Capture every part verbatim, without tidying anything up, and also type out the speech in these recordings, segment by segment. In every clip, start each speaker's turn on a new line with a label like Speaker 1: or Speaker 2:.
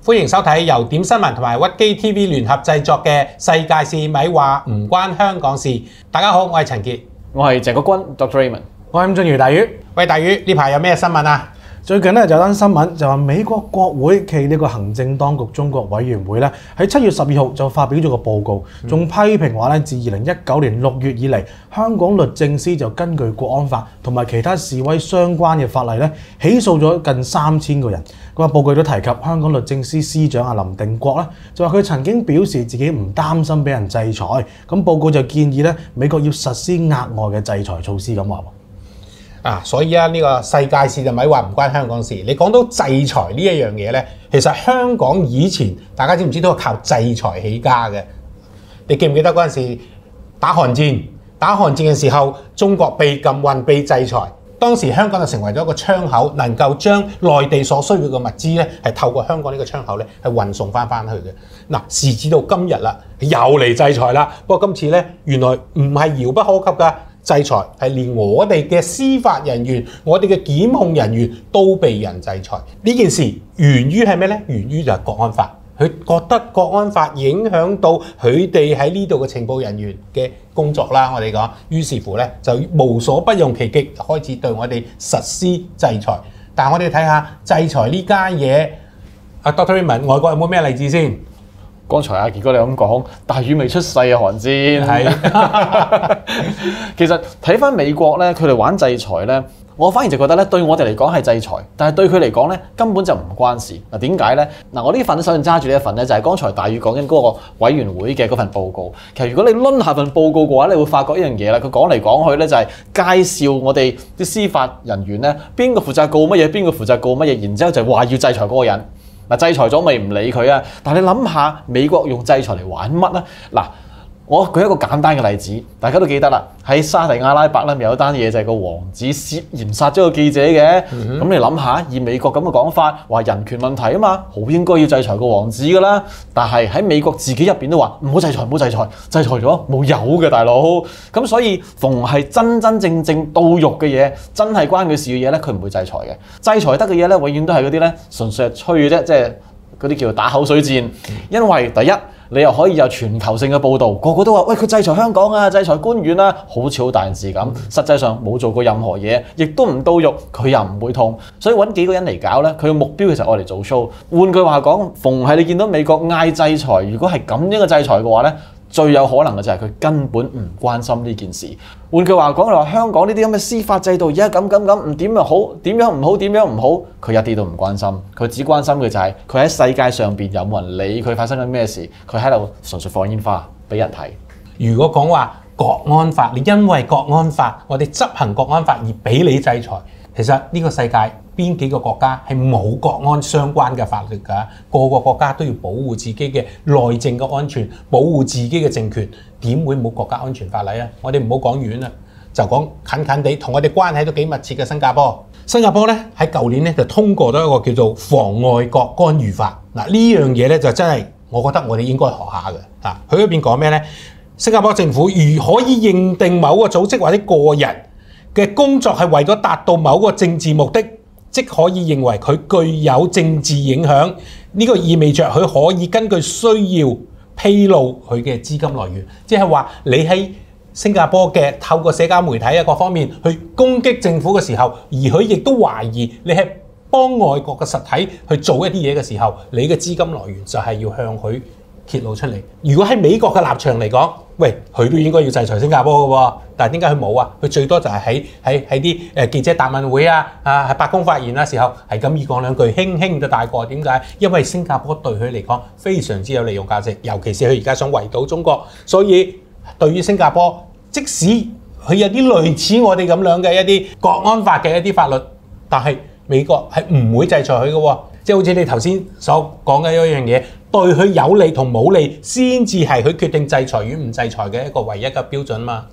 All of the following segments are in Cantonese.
Speaker 1: 歡迎收睇由點新聞同埋屈機 T V 聯合製作嘅世界事咪話唔關香港事。大家好，我係陳傑，
Speaker 2: 我係鄭國軍 Doctor Raymond，
Speaker 3: 我係伍俊瑜大魚。
Speaker 1: 喂，大魚，呢排有咩新聞啊？
Speaker 3: 最近咧就有單新聞，就話美國國會暨呢個行政當局中國委員會咧喺七月十二號就發表咗個報告，仲批評話咧自二零一九年六月以嚟，香港律政司就根據國安法同埋其他示威相關嘅法例咧，起訴咗近三千個人。咁啊，報告都提及香港律政司司長阿林定國啦，就話佢曾經表示自己唔擔心俾人制裁。咁報告就建議咧美國要實施額外嘅制裁措施咁話。
Speaker 1: 啊，所以啊，呢個世界事就咪話唔關香港事。你講到制裁呢一樣嘢咧，其實香港以前大家知唔知都係靠制裁起家嘅？你記唔記得嗰陣時打韓戰？打韓戰嘅時候，中國被禁運、被制裁，當時香港就成為咗一個窗口，能夠將內地所需要嘅物資咧，係透過香港呢個窗口咧，係運送翻翻去嘅。嗱，時至到今日啦，又嚟制裁啦。不過今次咧，原來唔係遙不可及㗎。制裁係連我哋嘅司法人員、我哋嘅檢控人員都被人制裁。呢件事源於係咩呢？源於就係國安法。佢覺得國安法影響到佢哋喺呢度嘅情報人員嘅工作啦。我哋講，於是乎呢，就無所不用其極，開始對我哋實施制裁。但係我哋睇下制裁呢家嘢，阿 Doctor Raymond， 外國有冇咩例子先？
Speaker 2: 剛才阿傑哥你咁講，大魚未出世啊，韓戰係。其實睇翻美國咧，佢哋玩制裁咧，我反而就覺得咧，對我哋嚟講係制裁，但係對佢嚟講咧，根本就唔關事。嗱，點解咧？嗱，我呢份手上揸住呢一份咧，就係剛才大魚講緊嗰個委員會嘅嗰份報告。其實如果你攆下份報告嘅話，你會發覺一樣嘢啦。佢講嚟講去咧，就係介紹我哋啲司法人員咧，邊個負責告乜嘢，邊個負責告乜嘢，然之後就話要制裁嗰個人。嗱，制裁咗咪唔理佢啊！但係你諗下，美國用制裁嚟玩乜咧？嗱，我舉一個簡單嘅例子，大家都記得啦。喺沙地阿拉伯咧，咪有單嘢就係個王子涉嫌殺咗個記者嘅。咁、嗯、你諗下，以美國咁嘅講法，話人權問題啊嘛，好應該要制裁個王子噶啦。但係喺美國自己入邊都話唔好制裁，唔好制裁，制裁咗冇有嘅大佬。咁所以逢係真真正正到肉嘅嘢，真係關佢事嘅嘢咧，佢唔會制裁嘅。制裁得嘅嘢咧，永遠都係嗰啲咧，純粹係吹嘅啫，即係嗰啲叫做打口水戰。因為第一，你又可以有全球性嘅報導，個個都話喂，佢制裁香港啊，制裁官員啊，好似好大件事咁。實際上冇做過任何嘢，亦都唔到肉，佢又唔會痛。所以揾幾個人嚟搞咧，佢嘅目標其實愛嚟做 show。換句話講，逢係你見到美國嗌制裁，如果係咁樣嘅制裁嘅話咧，最有可能嘅就係佢根本唔關心呢件事。換句話講，你話香港呢啲咁嘅司法制度而家咁咁咁，唔點樣好，點樣唔好，點樣唔好，佢一啲都唔關心。佢只關心嘅就係佢喺世界上邊有冇人理佢發生緊咩事，佢喺度純粹放煙花俾人睇。
Speaker 1: 如果講話國安法，你因為國安法，我哋執行國安法而俾你制裁，其實呢個世界邊幾個國家係冇國安相關嘅法律㗎？個個國家都要保護自己嘅內政嘅安全，保護自己嘅政權，點會冇國家安全法例啊？我哋唔好講遠啦，就講近近地同我哋關係都幾密切嘅新加坡。新加坡咧喺舊年咧就通過咗一個叫做妨礙國干預法。嗱，呢樣嘢咧就真係我覺得我哋應該學下嘅。啊，佢嗰邊講咩咧？新加坡政府如可以認定某個組織或者個人嘅工作係為咗達到某個政治目的，即可以認為佢具有政治影響。呢個意味着佢可以根據需要披露佢嘅資金來源，即係話你喺新加坡嘅透過社交媒體啊各方面去攻擊政府嘅時候，而佢亦都懷疑你係幫外國嘅實體去做一啲嘢嘅時候，你嘅資金來源就係要向佢揭露出嚟。如果喺美國嘅立場嚟講，喂，佢都應該要制裁新加坡嘅喎，但係點解佢冇啊？佢最多就係喺喺喺啲誒記者答問會啊，啊喺白宮發言嘅時候係咁易講兩句，輕輕就大過。點解？因為新加坡對佢嚟講非常之有利用價值，尤其是佢而家想圍堵中國，所以對於新加坡，即使佢有啲類似我哋咁樣嘅一啲國安法嘅一啲法律，但係美國係唔會制裁佢嘅喎。即係好似你頭先所講嘅一樣嘢，對佢有利同冇利，先至係佢決定制裁與唔制裁嘅一個唯一嘅標準嘛。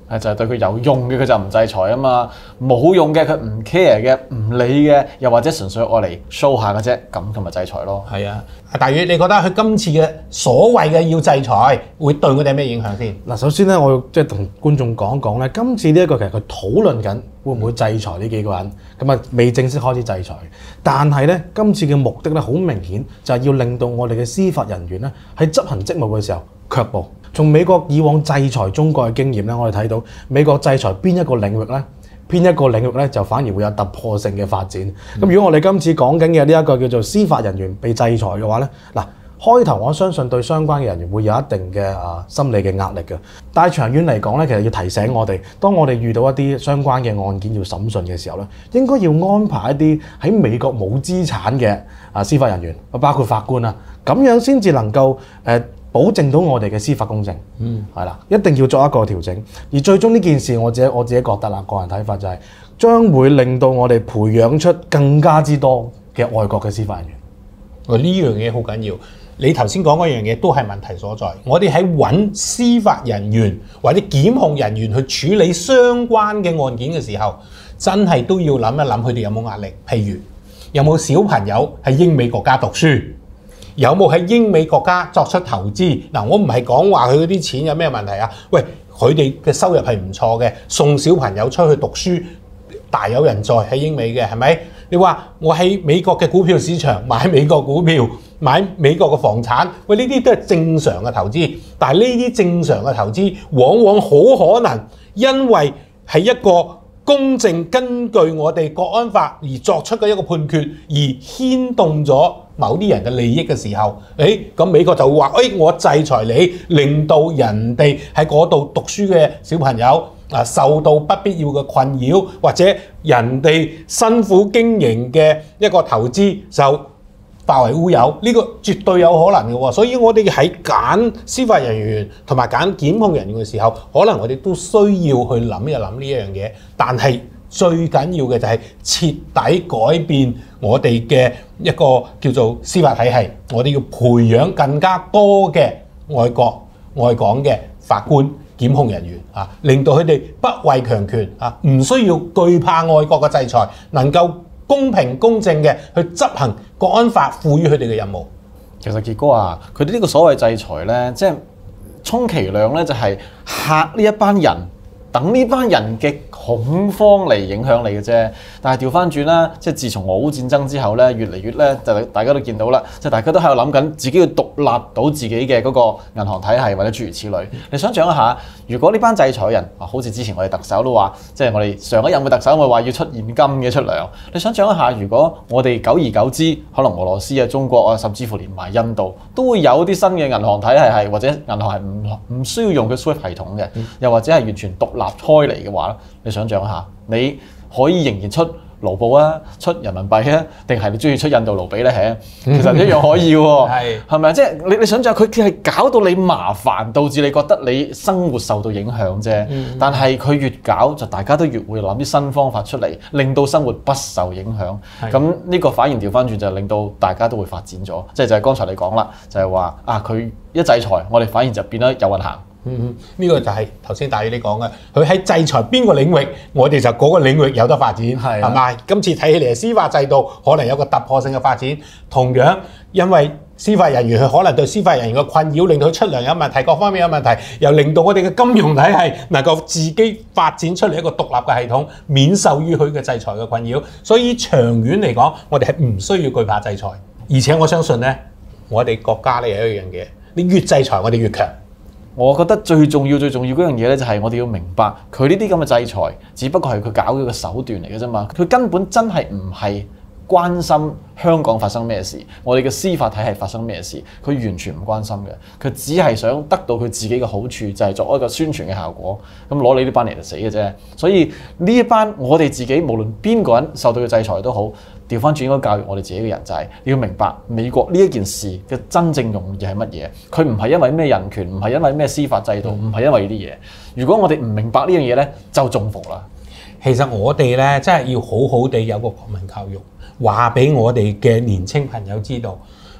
Speaker 2: 係就係、是、對佢有用嘅佢就唔制裁啊嘛，冇用嘅佢唔 care 嘅唔理嘅，又或者純粹愛嚟 show 下嘅啫，咁佢咪制裁咯。
Speaker 1: 係啊，阿大宇，你覺得佢今次嘅所謂嘅要制裁，會對我哋咩影響先？
Speaker 3: 嗱，首先咧，我要即係同觀眾講講咧，今次呢一個其實佢討論緊會唔會制裁呢幾個人，咁啊未正式開始制裁，但係咧今次嘅目的咧好明顯就係要令到我哋嘅司法人員咧喺執行職務嘅時候卻步。從美國以往制裁中國嘅經驗咧，我哋睇到美國制裁邊一個領域咧，邊一個領域咧就反而會有突破性嘅發展。咁、嗯、如果我哋今次講緊嘅呢一個叫做司法人員被制裁嘅話咧，嗱開頭我相信對相關嘅人員會有一定嘅啊心理嘅壓力嘅，但係長遠嚟講咧，其實要提醒我哋，當我哋遇到一啲相關嘅案件要審訊嘅時候咧，應該要安排一啲喺美國冇資產嘅啊司法人員，包括法官啊，咁樣先至能夠誒。呃保證到我哋嘅司法公正，嗯，係啦，一定要作一個調整。而最終呢件事，我自己我自己覺得啦，個人睇法就係、是、將會令到我哋培養出更加之多嘅外國嘅司法人員。
Speaker 1: 哦，呢樣嘢好緊要。你頭先講嗰樣嘢都係問題所在。我哋喺揾司法人員或者檢控人員去處理相關嘅案件嘅時候，真係都要諗一諗佢哋有冇壓力。譬如有冇小朋友喺英美國家讀書？有冇喺英美國家作出投資？嗱，我唔係講話佢嗰啲錢有咩問題啊。喂，佢哋嘅收入係唔錯嘅，送小朋友出去讀書大有人在喺英美嘅，係咪？你話我喺美國嘅股票市場買美國股票，買美國嘅房產，喂，呢啲都係正常嘅投資。但係呢啲正常嘅投資，往往好可能因為係一個公正根據我哋國安法而作出嘅一個判決，而牽動咗某啲人嘅利益嘅時候，誒咁美國就會話：誒我制裁你，令到人哋喺嗰度讀書嘅小朋友啊受到不必要嘅困擾，或者人哋辛苦經營嘅一個投資就化為烏有，呢、這個絕對有可能嘅喎。所以我哋喺揀司法人員同埋揀檢控人員嘅時候，可能我哋都需要去諗一諗呢一樣嘢。但係最緊要嘅就係徹底改變我哋嘅一個叫做司法體系，我哋要培養更加多嘅外國外港嘅法官、檢控人員啊，令到佢哋不畏強權啊，唔需要懼怕外國嘅制裁，能夠公平公正嘅去執行國安法賦予佢哋嘅任務。
Speaker 2: 其實傑哥啊，佢哋呢個所謂制裁咧，即係充其量咧就係嚇呢一班人，等呢班人嘅恐慌嚟影響你嘅啫。但係調翻轉啦，即係自從俄烏戰爭之後咧，越嚟越咧就大家都見到啦，即係大家都喺度諗緊自己要獨立到自己嘅嗰個銀行體系或者諸如此類。你想象一下，如果呢班制裁人啊，好似之前我哋特首都話，即係我哋上一任嘅特首咪話要出現金嘅出糧。你想象一下，如果我哋久而久之，可能俄羅斯啊、中國啊，甚至乎連埋印度都會有啲新嘅銀行體系係或者銀行係唔唔需要用嘅 SWIFT 系統嘅，又或者係完全獨立開嚟嘅話，你想象一下，你可以仍然出盧布啊，出人民幣啊，定係你中意出印度盧比咧？係，其實一樣可以喎。係，係咪？即係你你想象佢係搞到你麻煩，導致你覺得你生活受到影響啫。嗯、但係佢越搞，就大家都越會諗啲新方法出嚟，令到生活不受影響。咁呢個反而調翻轉就令到大家都會發展咗。即係就係剛才你講啦，就係、是、話啊，佢一制裁，我哋反而就變得有運行。
Speaker 1: 嗯嗯，呢、這個就係頭先大宇你講嘅，佢喺制裁邊個領域，我哋就嗰個領域有得發展，係咪？今次睇起嚟司法制度可能有個突破性嘅發展，同樣因為司法人員佢可能對司法人員嘅困擾，令到佢出糧有問題，各方面有問題，又令到我哋嘅金融體系能夠自己發展出嚟一個獨立嘅系統，免受於佢嘅制裁嘅困擾。所以長遠嚟講，我哋係唔需要懼怕制裁，而且我相信呢，我哋國家呢有一樣嘢，你越制裁我哋越強。
Speaker 2: 我覺得最重要、最重要嗰樣嘢咧，就係我哋要明白佢呢啲咁嘅制裁，只不過係佢搞嘅個手段嚟嘅啫嘛。佢根本真係唔係關心香港發生咩事，我哋嘅司法體系發生咩事，佢完全唔關心嘅。佢只係想得到佢自己嘅好處，就係作一個宣傳嘅效果。咁攞你呢班嚟就死嘅啫。所以呢一班我哋自己無論邊個人受到嘅制裁都好，調翻轉應該教育我哋自己嘅人就係你要明白美國呢一件事嘅真正用意係乜嘢。佢唔係因為咩人權，唔係因為咩司法制度，唔係因為呢啲嘢。如果我哋唔明白呢樣嘢咧，就中伏啦。
Speaker 1: 其實我哋咧真係要好好地有個國民教育，話俾我哋嘅年青朋友知道，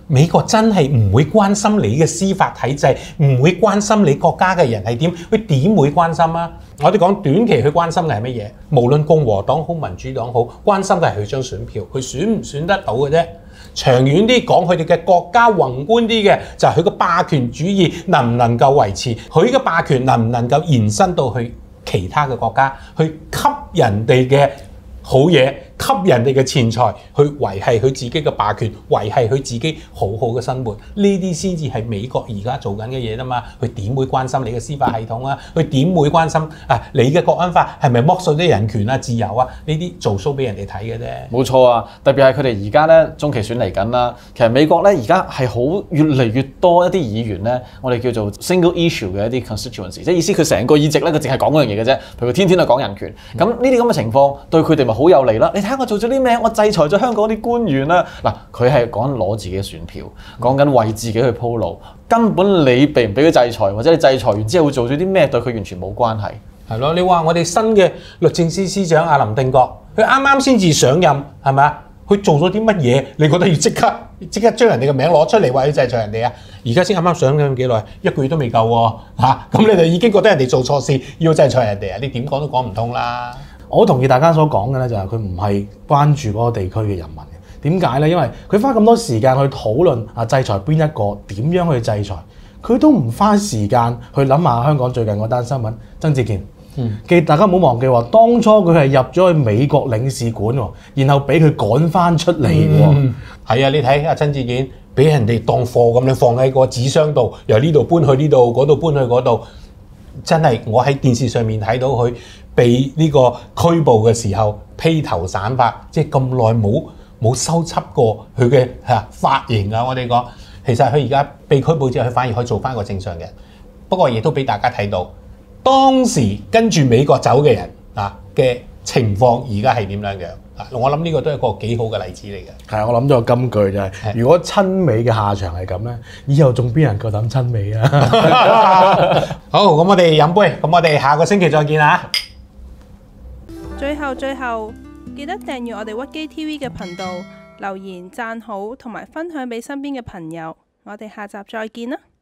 Speaker 1: 美國真係唔會關心你嘅司法體制，唔會關心你國家嘅人係點，佢點會關心啊？我哋講短期去關心嘅係乜嘢？無論共和黨好、民主黨好，關心嘅係佢張選票，佢選唔選得到嘅啫。長遠啲講，佢哋嘅國家宏觀啲嘅就係佢嘅霸權主義能唔能夠維持，佢嘅霸權能唔能夠延伸到去其他嘅國家，去吸人哋嘅好嘢，吸人哋嘅錢財，去維係佢自己嘅霸權，維係佢自己好好嘅生活，呢啲先至係美國而家做緊嘅嘢啫嘛。佢點會關心你嘅司法系統啊？佢點會關心啊？你嘅國安法係咪剝削啲人權啊、自由啊？呢啲做 show 俾人哋睇嘅啫。
Speaker 2: 冇錯啊，特別係佢哋而家咧中期選嚟緊啦。其實美國咧而家係好越嚟越多一啲議員咧，我哋叫做 single issue 嘅一啲 constituency， 即係意思佢成個議席咧，佢淨係講嗰樣嘢嘅啫。譬如佢天天都講人權，咁呢啲咁嘅情況對佢哋咪好有利啦。你睇下我做咗啲咩？我制裁咗香港啲官員啦。嗱，佢係講攞自己嘅選票，講緊為自己去鋪路。根本你俾唔俾佢制裁，或者你制裁完之後會做咗啲咩，對佢完全冇關係。
Speaker 1: 係咯，你話我哋新嘅律政司司長阿林定國，佢啱啱先至上任，係咪啊？佢做咗啲乜嘢？你覺得要即刻即刻將人哋嘅名攞出嚟話要制裁人哋啊？而家先啱啱上任幾耐？一個月都未夠喎嚇！咁、啊、你哋已經覺得人哋做錯事要制裁人哋啊？你點講都講唔通啦！
Speaker 3: 我好同意大家所講嘅咧，就係佢唔係關注嗰個地區嘅人民嘅。點解咧？因為佢花咁多時間去討論啊，制裁邊一個，點樣去制裁，佢都唔花時間去諗下香港最近嗰單新聞，曾志健。嗯，記大家唔好忘記喎，當初佢係入咗去美國領事館喎，然後俾佢趕翻出嚟喎。係、嗯、
Speaker 1: 啊，你睇阿曾志健俾人哋當貨咁樣放喺個紙箱度，由呢度搬去呢度，嗰度搬去嗰度。真係我喺電視上面睇到佢被呢個拘捕嘅時候披頭散髮，即係咁耐冇冇修葺過佢嘅嚇髮型啊！我哋講其實佢而家被拘捕之後，佢反而可以做翻一個正常嘅。不過亦都俾大家睇到當時跟住美國走嘅人啊嘅情況，而家係點樣樣啊？我諗呢個都係一個幾好嘅例子嚟嘅。
Speaker 3: 係啊，我諗咗個金句就係、是：如果親美嘅下場係咁咧，以後仲邊人夠膽親美啊？
Speaker 1: 好，咁我哋飲杯，咁我哋下個星期再見啊！
Speaker 4: 最後最後，記得訂閱我哋屈機 T V 嘅頻道，留言讚好同埋分享俾身邊嘅朋友。我哋下集再見啦！